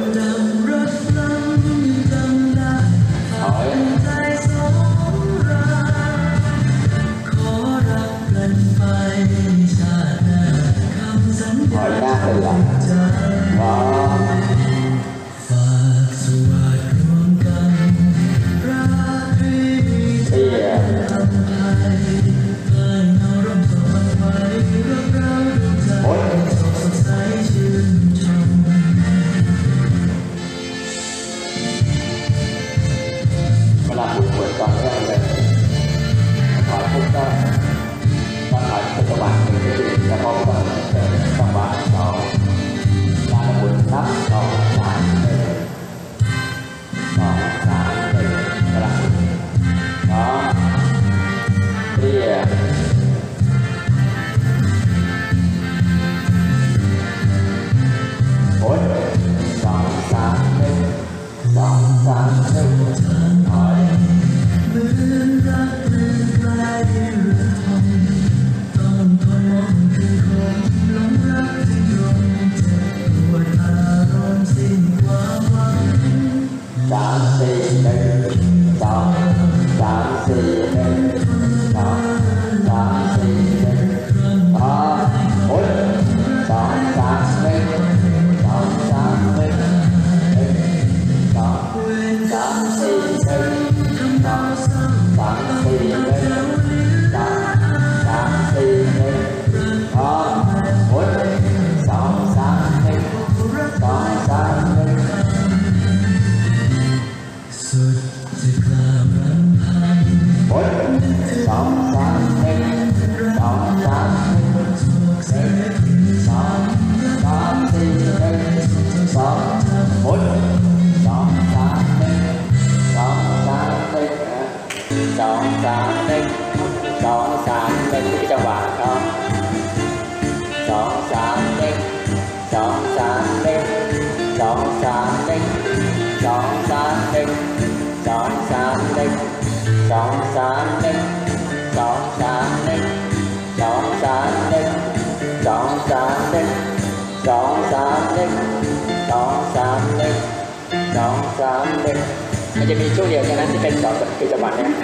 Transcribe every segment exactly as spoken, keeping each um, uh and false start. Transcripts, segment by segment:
มันจะมีช่วงเดียวแค่นั้นที่เป็นสองคือจังหวะนี้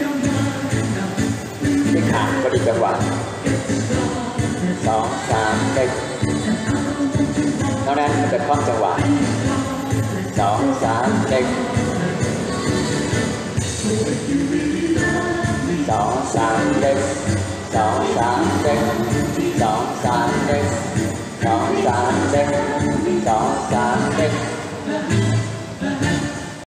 ที่ขาดพอดีจังหวะสองสามหนึ่งเท่านั้นมันจะคล่องจังหวะสองสามหนึ่งสองสามหนึ่งสองสามหนึ่งสองสามหนึ่งสองสามหนึ่งสองสามหนึ่ง